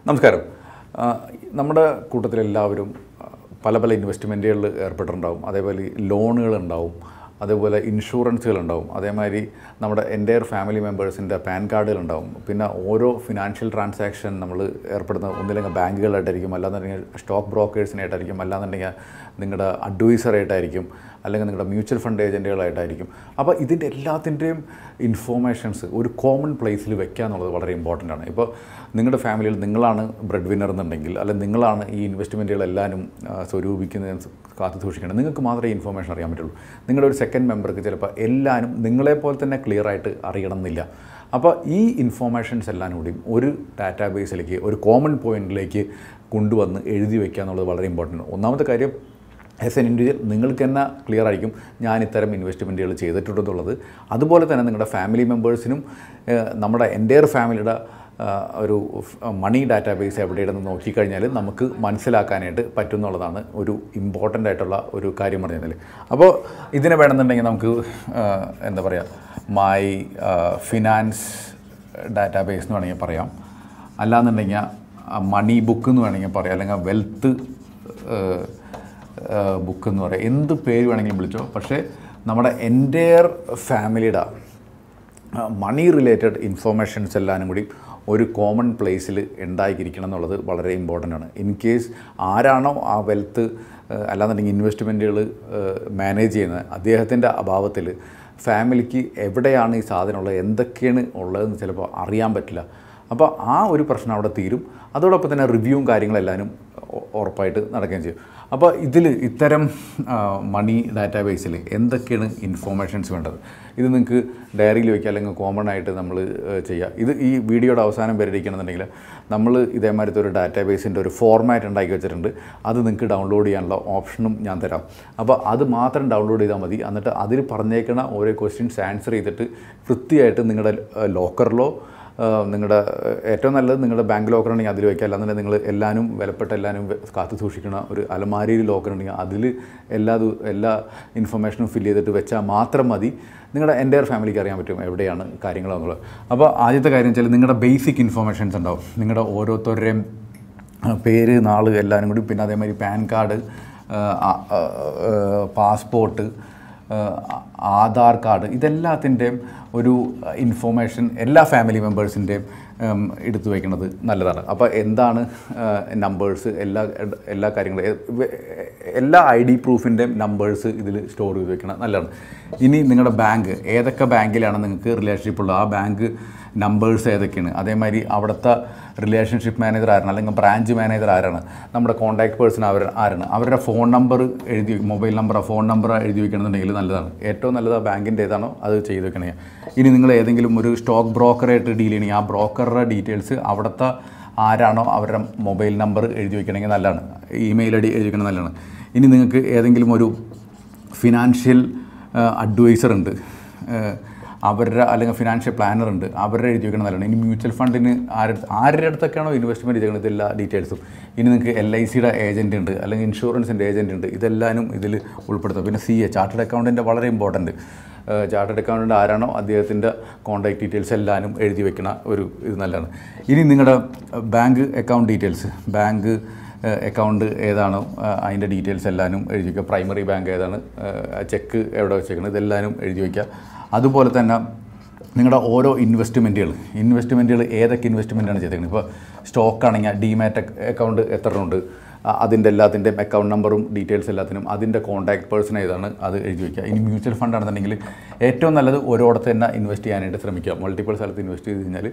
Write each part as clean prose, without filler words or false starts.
നമസ്കാരം. നമ്മുടെ കൂട്ടത്തിലെല്ലാവരും പല പല ഇൻവെസ്റ്റ്മെൻറ്റുകളിൽ ഏർപ്പെട്ടിട്ടുണ്ടാവും. അതേപോലെ ലോണുകളുണ്ടാവും, അതേപോലെ ഇൻഷുറൻസുകളുണ്ടാവും, അതേമാതിരി നമ്മുടെ എൻ്റയർ ഫാമിലി മെമ്പേഴ്സിൻ്റെ പാൻ കാർഡുകളുണ്ടാവും. പിന്നെ ഓരോ ഫിനാൻഷ്യൽ ട്രാൻസാക്ഷൻ നമ്മൾ ഏർപ്പെടുന്ന ഒന്നില്ലെങ്കിൽ ബാങ്കുകളായിട്ടായിരിക്കും, അല്ലാന്നുണ്ടെങ്കിൽ സ്റ്റോക്ക് ബ്രോക്കേഴ്സിനായിട്ടായിരിക്കും, അല്ലാന്നുണ്ടെങ്കിൽ നിങ്ങളുടെ അഡ്വൈസറായിട്ടായിരിക്കും, അല്ലെങ്കിൽ നിങ്ങളുടെ മ്യൂച്വൽ ഫണ്ട് ഏജൻറ്റുകളായിട്ടായിരിക്കും. അപ്പോൾ ഇതിൻ്റെ എല്ലാത്തിൻ്റെയും ഇൻഫോർമേഷൻസ് ഒരു കോമൺ പ്ലേസിൽ വെക്കുക എന്നുള്ളത് വളരെ ഇമ്പോർട്ടൻ്റ് ആണ്. ഇപ്പോൾ നിങ്ങളുടെ ഫാമിലിയിൽ നിങ്ങളാണ് ബ്രെഡ് വിന്നർ എന്നുണ്ടെങ്കിൽ, അല്ലെങ്കിൽ നിങ്ങളാണ് ഈ ഇൻവെസ്റ്റ്മെൻറ്റുകളെല്ലാവരും സ്വരൂപിക്കുന്നത്, കാത്തു സൂക്ഷിക്കണം, നിങ്ങൾക്ക് മാത്രമേ ഇൻഫോർമേഷൻ അറിയാൻ പറ്റുള്ളൂ. നിങ്ങളുടെ ഒരു സെക്കൻഡ് മെമ്പർക്ക് ചിലപ്പോൾ എല്ലാവരും നിങ്ങളെപ്പോലെ തന്നെ ക്ലിയറായിട്ട് അറിയണമെന്നില്ല. അപ്പോൾ ഈ ഇൻഫോർമേഷൻസ് എല്ലാം കൂടിയും ഒരു ഡാറ്റാബേസിലേക്ക്, ഒരു കോമൺ പോയിൻറ്റിലേക്ക് കൊണ്ടുവന്ന് എഴുതി വയ്ക്കുക എന്നുള്ളത് വളരെ ഇമ്പോർട്ടൻ്റ്. ഒന്നാമത്തെ കാര്യം, ആസ് എൻ ഇൻഡിവിജ്വൽ നിങ്ങൾക്ക് തന്നെ ക്ലിയർ ആയിരിക്കും ഞാൻ ഇത്തരം ഇൻവെസ്റ്റ്മെൻറ്റുകൾ ചെയ്തിട്ടുണ്ടെന്നുള്ളത്. അതുപോലെ തന്നെ നിങ്ങളുടെ ഫാമിലി മെമ്പേഴ്സിനും നമ്മുടെ എൻ്റയർ ഫാമിലിയുടെ ഒരു മണി ഡാറ്റാബേസ് എവിടെയാണെന്ന് നോക്കിക്കഴിഞ്ഞാൽ നമുക്ക് മനസ്സിലാക്കാനായിട്ട് പറ്റുന്നുള്ളതാണ് ഒരു ഇമ്പോർട്ടൻ്റ് ആയിട്ടുള്ള ഒരു കാര്യം പറഞ്ഞു കഴിഞ്ഞാൽ. അപ്പോൾ ഇതിനെ വേണമെന്നുണ്ടെങ്കിൽ നമുക്ക് എന്താ പറയുക, മൈ ഫിനാൻസ് ഡാറ്റാബേസ് എന്ന് വേണമെങ്കിൽ പറയാം, അല്ലാന്നുണ്ടെങ്കിൽ മണി ബുക്ക് എന്ന് വേണമെങ്കിൽ പറയാം, അല്ലെങ്കിൽ വെൽത്ത് ബുക്ക് എന്ന് പറയാം, എന്ത് പേര് വേണമെങ്കിലും വിളിച്ചോ. പക്ഷേ നമ്മുടെ എൻ്റയർ ഫാമിലിയുടെ മണി റിലേറ്റഡ് ഇൻഫോർമേഷൻസ് എല്ലാവരും കൂടി ഒരു കോമൺ പ്ലേസിൽ ഉണ്ടായിരിക്കണം എന്നുള്ളത് വളരെ ഇമ്പോർട്ടൻ്റ് ആണ്. ഇൻ കേസ് ആരാണോ ആ വെൽത്ത് അല്ലാന്നുണ്ടെങ്കിൽ ഇൻവെസ്റ്റ്മെൻറ്റുകൾ മാനേജ് ചെയ്യുന്നത്, അദ്ദേഹത്തിൻ്റെ അഭാവത്തിൽ ഫാമിലിക്ക് എവിടെയാണ് ഈ സാധനം ഉള്ളത്, എന്തൊക്കെയാണ് ഉള്ളതെന്ന് ചിലപ്പോൾ അറിയാൻ പറ്റില്ല. അപ്പോൾ ആ ഒരു പ്രശ്നം അവിടെ തീരും. അതോടൊപ്പം തന്നെ റിവ്യൂവും കാര്യങ്ങളെല്ലാവരും ഉറപ്പായിട്ട് നടക്കുകയും ചെയ്യും. അപ്പോൾ ഇത്തരം മണി ഡാറ്റാബേസിൽ എന്തൊക്കെയാണ് ഇൻഫോർമേഷൻസ് വേണ്ടത്, ഇത് നിങ്ങൾക്ക് ഡയറിയിൽ വയ്ക്കുക, അല്ലെങ്കിൽ കോമൺ ആയിട്ട് നമ്മൾ ചെയ്യുക. ഇത് ഈ വീഡിയോയുടെ അവസാനം വരെ ഇരിക്കണമെന്നുണ്ടെങ്കിൽ നമ്മൾ ഇതേമാതിരത്തെ ഒരു ഡാറ്റാബേസിൻ്റെ ഒരു ഫോർമാറ്റ് ഉണ്ടാക്കി വെച്ചിട്ടുണ്ട്. അത് നിങ്ങൾക്ക് ഡൗൺലോഡ് ചെയ്യാനുള്ള ഓപ്ഷനും ഞാൻ തരാം. അപ്പോൾ അത് മാത്രം ഡൗൺലോഡ് ചെയ്താൽ മതി. എന്നിട്ട് അതിൽ പറഞ്ഞേക്കുന്ന ഓരോ ക്വസ്റ്റ്യൻസ് ആൻസർ ചെയ്തിട്ട് വൃത്തിയായിട്ട് നിങ്ങളുടെ ലോക്കറിലോ, നിങ്ങളുടെ ഏറ്റവും നല്ലത് നിങ്ങളുടെ ബാങ്ക് ലോക്കർ ഉണ്ടെങ്കിൽ അതിൽ വയ്ക്കുക, അല്ലാന്നുണ്ടെങ്കിൽ നിങ്ങൾ എല്ലാവരും വിലപ്പെട്ട എല്ലാവരും കാത്തു സൂക്ഷിക്കുന്ന ഒരു അലമാരിയിൽ ലോക്കർ ഉണ്ടെങ്കിൽ അതിൽ എല്ലാ ഇൻഫർമേഷനും ഫില്ല് ചെയ്തിട്ട് വെച്ചാൽ മാത്രം മതി. നിങ്ങളുടെ എൻ്റയർ ഫാമിലിക്ക് അറിയാൻ പറ്റും എവിടെയാണ് കാര്യങ്ങളെന്നുള്ളത്. അപ്പോൾ ആദ്യത്തെ കാര്യം വെച്ചാൽ നിങ്ങളുടെ ബേസിക് ഇൻഫർമേഷൻസ് ഉണ്ടാവും, നിങ്ങളുടെ ഓരോരുത്തരുടെയും പേര്, നാൾ എല്ലാവരും കൂടി, പിന്നെ അതേമാതിരി PAN card, passport, Aadhaar card, ഇതെല്ലാത്തിൻ്റെയും ഒരു ഇൻഫോർമേഷൻ എല്ലാ ഫാമിലി മെമ്പേഴ്സിൻ്റെയും എടുത്തു വയ്ക്കുന്നത് നല്ലതാണ്. അപ്പോൾ എന്താണ് നമ്പേഴ്സ്, എല്ലാ കാര്യങ്ങളും, എല്ലാ ID പ്രൂഫിൻ്റെയും നമ്പേഴ്സ് ഇതിൽ സ്റ്റോർ ചെയ്ത് വെക്കണം നല്ലതാണ്. ഇനി നിങ്ങളുടെ ബാങ്ക്, ഏതൊക്കെ ബാങ്കിലാണ് നിങ്ങൾക്ക് റിലേഷൻഷിപ്പ് ഉള്ളത്, ആ ബാങ്ക് നമ്പേഴ്സ് ഏതൊക്കെയാണ്, അതേമാതിരി അവിടുത്തെ റിലേഷൻഷിപ്പ് മാനേജർ ആരാണ്, അല്ലെങ്കിൽ ബ്രാഞ്ച് മാനേജർ ആരാണ്, നമ്മുടെ കോൺടാക്ട് പേഴ്സൺ ആരാണ്, അവരുടെ ഫോൺ നമ്പർ എഴുതി, മൊബൈൽ നമ്പർ, ഫോൺ നമ്പർ എഴുതി വയ്ക്കണമെന്നുണ്ടെങ്കിൽ നല്ലതാണ്. ഏറ്റവും നല്ലത് ആ ബാങ്കിൻ്റെ ഏതാണോ അത് ചെയ്ത് വെക്കണേ. ഇനി നിങ്ങൾ ഏതെങ്കിലും ഒരു സ്റ്റോക്ക് ബ്രോക്കറായിട്ട് ഡീൽ ചെയ്യണമെങ്കിൽ ആ ബ്രോക്കറുടെ ഡീറ്റെയിൽസ് അവിടുത്തെ ആരാണോ അവരുടെ മൊബൈൽ നമ്പർ എഴുതി വയ്ക്കണമെങ്കിൽ നല്ലതാണ്. ഇമെയിൽ ID എഴുതി വയ്ക്കണമെങ്കിൽ നല്ലതാണ്. ഇനി നിങ്ങൾക്ക് ഏതെങ്കിലും ഒരു ഫിനാൻഷ്യൽ അഡ്വൈസർ ഉണ്ട്, അവരുടെ അല്ലെങ്കിൽ ഫിനാൻഷ്യൽ പ്ലാനർ ഉണ്ട്, അവരുടെ എഴുതി വയ്ക്കണം നല്ലതാണ്. ഇനി മ്യൂച്വൽ ഫണ്ടിന് ആരുടെ അടുത്തൊക്കെയാണോ ഇൻവെസ്റ്റ്മെൻറ്റ് ചെയ്യുന്നത് എല്ലാ ഡീറ്റെയിൽസും. ഇനി നിങ്ങൾക്ക് LICയുടെ ഏജൻറ്റ് ഉണ്ട്, അല്ലെങ്കിൽ ഇൻഷുറൻസിൻ്റെ ഏജൻറ്റ് ഉണ്ട്, ഇതെല്ലാവരും ഇതിൽ ഉൾപ്പെടുത്തും. പിന്നെ CA ചാർട്ടേഡ് അക്കൗണ്ടൻ്റ് വളരെ ഇമ്പോർട്ടൻറ്റ്. ചാർട്ടേഡ് അക്കൗണ്ടൻ്റ് ആരാണോ അദ്ദേഹത്തിൻ്റെ കോൺടാക്ട് ഡീറ്റെയിൽസ് എല്ലാവരും എഴുതി വെക്കണ ഒരു ഇത് നല്ലതാണ്. ഇനി നിങ്ങളുടെ bank account details, bank account ഏതാണോ അതിൻ്റെ ഡീറ്റെയിൽസ് എല്ലാവരും എഴുതി വയ്ക്കുക. പ്രൈമറി ബാങ്ക് ഏതാണ്, ചെക്ക് എവിടെ വെച്ചേക്കണം, ഇതെല്ലാവരും എഴുതി വയ്ക്കുക. അതുപോലെ തന്നെ നിങ്ങളുടെ ഓരോ ഇൻവെസ്റ്റ്മെൻറ്റുകൾ ഏതൊക്കെ ഇൻവെസ്റ്റ്മെൻറ്റാണ് ചെയ്തേക്കുന്നത്. ഇപ്പോൾ സ്റ്റോക്കാണെങ്കിൽ ഡിമാറ്റ് അക്കൗണ്ട് എത്ര ഉണ്ട്, അതിൻ്റെ എല്ലാത്തിൻ്റെയും അക്കൗണ്ട് നമ്പറും ഡീറ്റെയിൽസ് എല്ലാത്തിനും അതിൻ്റെ കോൺടാക്ട് പേഴ്സൺ ഏതാണ് അത് എഴുതി വയ്ക്കുക. ഇനി മ്യൂച്വൽ ഫണ്ട് ആണെന്നുണ്ടെങ്കിൽ ഏറ്റവും നല്ലത് ഒരിടത്ത് തന്നെ ഇൻവെസ്റ്റ് ചെയ്യാനായിട്ട് ശ്രമിക്കുക. മൾട്ടിപ്പിൾ സ്ഥലത്ത് ഇൻവെസ്റ്റ് ചെയ്ത് കഴിഞ്ഞാൽ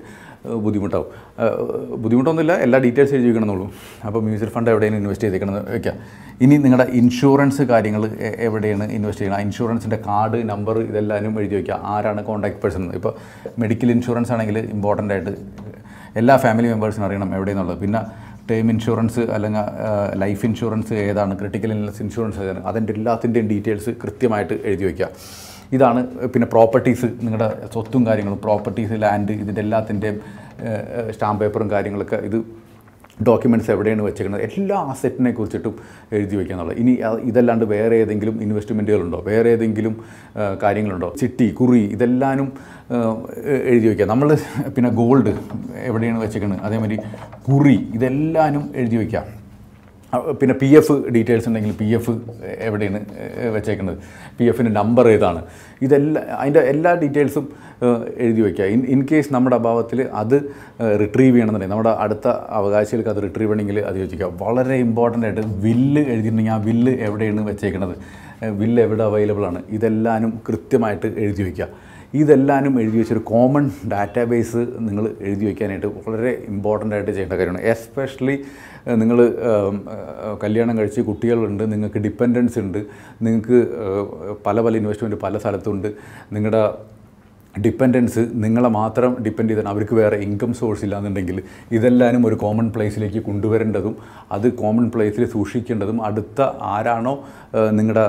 ബുദ്ധിമുട്ടൊന്നുമില്ല, എല്ലാ ഡീറ്റെയിൽസ് എഴുതി വയ്ക്കണമെന്നുള്ളൂ. അപ്പോൾ മ്യൂച്വൽ ഫണ്ട് എവിടെയാണ് ഇൻവെസ്റ്റ് ചെയ്തേക്കണമെന്ന് വയ്ക്കുക. ഇനി നിങ്ങളുടെ ഇൻഷുറൻസ് കാര്യങ്ങൾ എവിടെയാണ് ഇൻവെസ്റ്റ് ചെയ്യുന്നത്, ഇൻഷുറൻസിൻ്റെ കാർഡ് നമ്പർ ഇതെല്ലാവരും എഴുതി വയ്ക്കുക. ആരാണ് കോൺടാക്ട് പേഴ്സൺ. ഇപ്പോൾ മെഡിക്കൽ ഇൻഷുറൻസ് ആണെങ്കിൽ ഇമ്പോർട്ടൻ്റ് ആയിട്ട് എല്ലാ ഫാമിലി മെമ്പേഴ്സിനും അറിയണം എവിടെയെന്നുള്ളത്. പിന്നെ ടേം ഇൻഷുറൻസ് അല്ലെങ്കിൽ ലൈഫ് ഇൻഷുറൻസ് ഏതാണ്, ക്രിട്ടിക്കൽ ഇൽനെസ് ഇൻഷുറൻസ് ഏതാണ്, അതിൻ്റെ എല്ലാത്തിൻ്റെയും ഡീറ്റെയിൽസ് കൃത്യമായിട്ട് എഴുതി വയ്ക്കുക. ഇതാണ്. പിന്നെ പ്രോപ്പർട്ടീസ്, നിങ്ങളുടെ സ്വത്തും കാര്യങ്ങളും, പ്രോപ്പർട്ടീസ്, ലാൻഡ്, ഇതിൻ്റെ എല്ലാത്തിൻ്റെയും സ്റ്റാമ്പ് പേപ്പറും കാര്യങ്ങളൊക്കെ ഇത് ഡോക്യുമെൻറ്റ്സ് എവിടെയാണ് വെച്ചേക്കുന്നത്, എല്ലാ അസറ്റിനെ കുറിച്ചിട്ടും എഴുതി വയ്ക്കുക എന്നുള്ളത്. ഇനി ഇതല്ലാണ്ട് വേറെ ഏതെങ്കിലും ഇൻവെസ്റ്റ്മെൻറ്റുകളുണ്ടോ, വേറെ ഏതെങ്കിലും കാര്യങ്ങളുണ്ടോ, ചിട്ടി, കുറി, ഇതെല്ലാനും എഴുതി വയ്ക്കുക. നമ്മൾ പിന്നെ ഗോൾഡ് എവിടെയാണ് വെച്ചേക്കുന്നത്, അതേമാതിരി കുറി, ഇതെല്ലാനും എഴുതി വയ്ക്കുക. പിന്നെ പി എഫ് ഡീറ്റെയിൽസ് ഉണ്ടെങ്കിൽ പി എഫ് എവിടെയാണ് വെച്ചേക്കുന്നത്, പി എഫിൻ്റെ നമ്പർ ഏതാണ്, അതിൻ്റെ എല്ലാ ഡീറ്റെയിൽസും എഴുതി വയ്ക്കുക. ഇൻ കേസ് നമ്മുടെ അഭാവത്തിൽ അത് റിട്രീവ് ചെയ്യണമെന്നുണ്ടെങ്കിൽ, നമ്മുടെ അടുത്ത അവകാശികൾക്ക് അത് റിട്രീവ് ചെയ്യണമെങ്കിൽ അത് ചോദിക്കുക. വളരെ ഇമ്പോർട്ടൻ്റ് ആയിട്ട് വില്ല് എഴുതിയിട്ടുണ്ടെങ്കിൽ ആ വില്ല് എവിടെയാണ് വെച്ചേക്കുന്നത്, വില്ല് എവിടെ അവൈലബിൾ ആണ്, ഇതെല്ലാനും കൃത്യമായിട്ട് എഴുതി വയ്ക്കുക. ഇതെല്ലാനും എഴുതി വെച്ചൊരു കോമൺ ഡാറ്റാബേസ് നിങ്ങൾ എഴുതി വയ്ക്കാനായിട്ട് വളരെ ഇമ്പോർട്ടൻ്റ് ആയിട്ട് ചെയ്യേണ്ട കാര്യമാണ്. എസ്പെഷ്യലി നിങ്ങൾ കല്യാണം കഴിച്ച് കുട്ടികളുണ്ട്, നിങ്ങൾക്ക് ഡിപ്പെൻഡൻസ് ഉണ്ട്, നിങ്ങൾക്ക് പല ഇൻവെസ്റ്റ്മെൻറ്റ് പല സ്ഥലത്തുണ്ട്, നിങ്ങളുടെ ഡിപ്പെൻഡൻസ് നിങ്ങളെ മാത്രം ഡിപ്പെൻഡ് ചെയ്താണ്, അവർക്ക് വേറെ ഇൻകം സോഴ്സ് ഇല്ലാന്നുണ്ടെങ്കിൽ ഇതെല്ലാനും ഒരു കോമൺ പ്ലേസിലേക്ക് കൊണ്ടുവരേണ്ടതും അത് കോമൺ പ്ലേസിൽ സൂക്ഷിക്കേണ്ടതും അടുത്ത ആരാണോ നിങ്ങളുടെ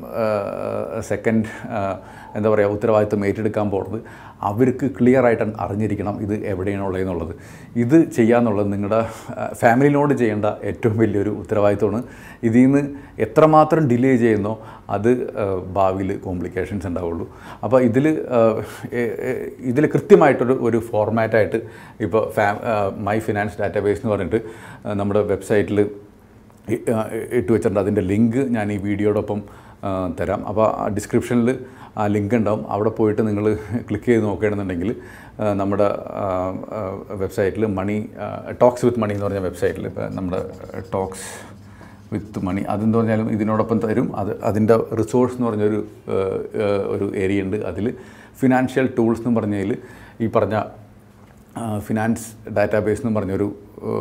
സെക്കൻഡ് എന്താ പറയുക ഉത്തരവാദിത്വം ഏറ്റെടുക്കാൻ പോകുന്നത് അവർക്ക് ക്ലിയറായിട്ട് അറിഞ്ഞിരിക്കണം ഇത് എവിടെയാണുള്ളതെന്നുള്ളത്. ഇത് ചെയ്യാന്നുള്ളത് നിങ്ങളുടെ ഫാമിലിനോട് ചെയ്യേണ്ട ഏറ്റവും വലിയൊരു ഉത്തരവാദിത്വമാണ്. ഇതിൽ നിന്ന് എത്രമാത്രം ഡിലേ ചെയ്യുന്നോ അത് ഭാവിയിൽ കോംപ്ലിക്കേഷൻസ് ഉണ്ടാവുള്ളൂ. അപ്പോൾ ഇതിൽ കൃത്യമായിട്ടൊരു ഫോർമാറ്റായിട്ട് ഇപ്പോൾ മൈ ഫിനാൻസ് ഡാറ്റാബേസ് എന്ന് പറഞ്ഞിട്ട് നമ്മുടെ വെബ്സൈറ്റിൽ ഇട്ട് വെച്ചിട്ടുണ്ട്. അതിൻ്റെ ലിങ്ക് ഞാൻ ഈ വീഡിയോടൊപ്പം തരാം. അപ്പോൾ ഡിസ്ക്രിപ്ഷനിൽ ആ ലിങ്ക് ഉണ്ടാവും. അവിടെ പോയിട്ട് നിങ്ങൾ ക്ലിക്ക് ചെയ്ത് നോക്കുകയാണെന്നുണ്ടെങ്കിൽ നമ്മുടെ വെബ്സൈറ്റിൽ ടോക്സ് വിത്ത് മണി എന്ന് പറഞ്ഞ വെബ്സൈറ്റിൽ ഇപ്പോൾ നമ്മുടെ ടോക്സ് വിത്ത് മണി അതെന്ന് പറഞ്ഞാലും ഇതിനോടൊപ്പം തരും. അതിൻ്റെ റിസോഴ്സ് എന്ന് പറഞ്ഞൊരു ഏരിയ ഉണ്ട്. അതിൽ ഫിനാൻഷ്യൽ ടൂൾസ് എന്ന് പറഞ്ഞതിൽ ഈ പറഞ്ഞ ഫിനാൻസ് ഡാറ്റാബേസ് എന്ന് പറഞ്ഞൊരു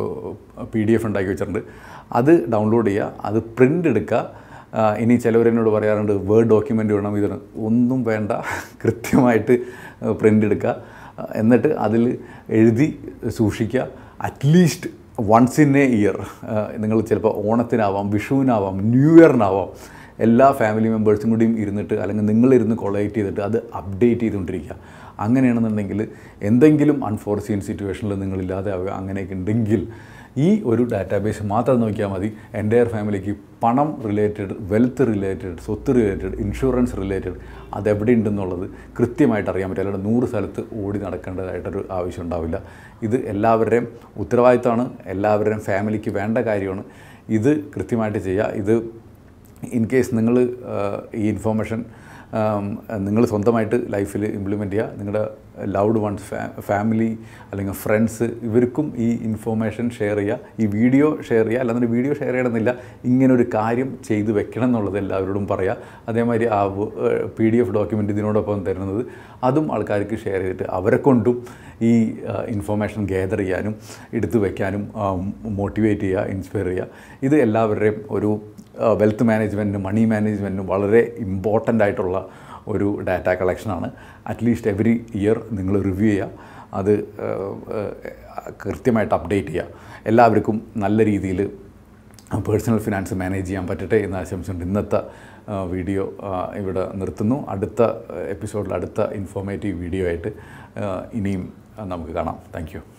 PDF ഉണ്ടാക്കി വെച്ചിട്ടുണ്ട്. അത് ഡൗൺലോഡ് ചെയ്യുക, അത് പ്രിൻ്റ് എടുക്കുക. ഇനി ചിലവരെന്നോട് പറയാറുണ്ട് വേർഡ് ഡോക്യുമെൻ്റ് വേണം, ഒന്നും വേണ്ട, കൃത്യമായിട്ട് പ്രിൻ്റ് എടുക്കുക, എന്നിട്ട് അതിൽ എഴുതി സൂക്ഷിക്കുക. At least once in a year, നിങ്ങൾ ചിലപ്പോൾ ഓണത്തിനാവാം, വിഷുവിനാവാം, ന്യൂ ഇയറിനാവാം, എല്ലാ ഫാമിലി മെമ്പേഴ്സും കൂടിയും ഇരുന്നിട്ട് അല്ലെങ്കിൽ നിങ്ങളിരുന്ന് കൊളക്ട് ചെയ്തിട്ട് അത് അപ്ഡേറ്റ് ചെയ്തുകൊണ്ടിരിക്കുക. അങ്ങനെയാണെന്നുണ്ടെങ്കിൽ എന്തെങ്കിലും അൺഫോർസീൻ സിറ്റുവേഷനിൽ നിങ്ങളില്ലാതെ ആവുക അങ്ങനെയൊക്കെ ഉണ്ടെങ്കിൽ ഈ ഒരു ഡാറ്റാബേസ് മാത്രം നോക്കിയാൽ മതി. എൻ്റയർ ഫാമിലിക്ക് പണം റിലേറ്റഡ്, വെൽത്ത് റിലേറ്റഡ്, സ്വത്ത് റിലേറ്റഡ്, ഇൻഷുറൻസ് റിലേറ്റഡ് അതെവിടെ ഉണ്ടെന്നുള്ളത് കൃത്യമായിട്ട് അറിയാൻ പറ്റും. അല്ലാണ്ട് 100 സ്ഥലത്ത് ഓടി നടക്കേണ്ടതായിട്ടൊരു ആവശ്യം ഉണ്ടാവില്ല. ഇത് എല്ലാവരുടെയും ഉത്തരവാദിത്തമാണ്, എല്ലാവരുടെയും ഫാമിലിക്ക് വേണ്ട കാര്യമാണ്. ഇത് കൃത്യമായിട്ട് ചെയ്യുക. ഇത് ഇൻ കേസ് നിങ്ങൾ ഈ ഇൻഫോർമേഷൻ നിങ്ങൾ സ്വന്തമായിട്ട് ലൈഫിൽ ഇംപ്ലിമെൻ്റ് ചെയ്യുക. നിങ്ങളുടെ ലൗഡ് വൺസ്, ഫാമിലി അല്ലെങ്കിൽ ഫ്രണ്ട്സ്, ഇവർക്കും ഈ ഇൻഫോർമേഷൻ ഷെയർ ചെയ്യുക, ഈ വീഡിയോ ഷെയർ ചെയ്യുക. അല്ലാതെ വീഡിയോ ഷെയർ ചെയ്യണമെന്നില്ല, ഇങ്ങനൊരു കാര്യം ചെയ്തു വെക്കണം എന്നുള്ളത് എല്ലാവരോടും പറയുക. അതേമാതിരി ആ PDF ഡോക്യുമെൻ്റ് ഇതിനോടൊപ്പം തരുന്നത് അതും ആൾക്കാർക്ക് ഷെയർ ചെയ്തിട്ട് അവരെ കൊണ്ടും ഈ ഇൻഫോർമേഷൻ ഗ്യാദർ ചെയ്യാനും എടുത്തു വയ്ക്കാനും മോട്ടിവേറ്റ് ചെയ്യുക, ഇൻസ്പയർ ചെയ്യുക. ഇത് എല്ലാവരുടെയും ഒരു വെൽത്ത് മാനേജ്മെൻറ്റിനും മണി മാനേജ്മെൻറ്റിനും വളരെ ഇമ്പോർട്ടൻ്റ് ആയിട്ടുള്ള ഒരു ഡാറ്റ കളക്ഷനാണ്. അറ്റ്ലീസ്റ്റ് എവറി ഇയർ നിങ്ങൾ റിവ്യൂ ചെയ്യുക, അത് കൃത്യമായിട്ട് അപ്ഡേറ്റ് ചെയ്യുക. എല്ലാവർക്കും നല്ല രീതിയിൽ പേഴ്സണൽ ഫിനാൻസ് മാനേജ് ചെയ്യാൻ പറ്റട്ടെ എന്ന് ആശംസിച്ചുകൊണ്ട് ഇന്നത്തെ വീഡിയോ ഇവിടെ നിർത്തുന്നു. അടുത്ത എപ്പിസോഡിൽ അടുത്ത ഇൻഫോർമേറ്റീവ് വീഡിയോ ആയിട്ട് ഇനിയും നമുക്ക് കാണാം. Thank U.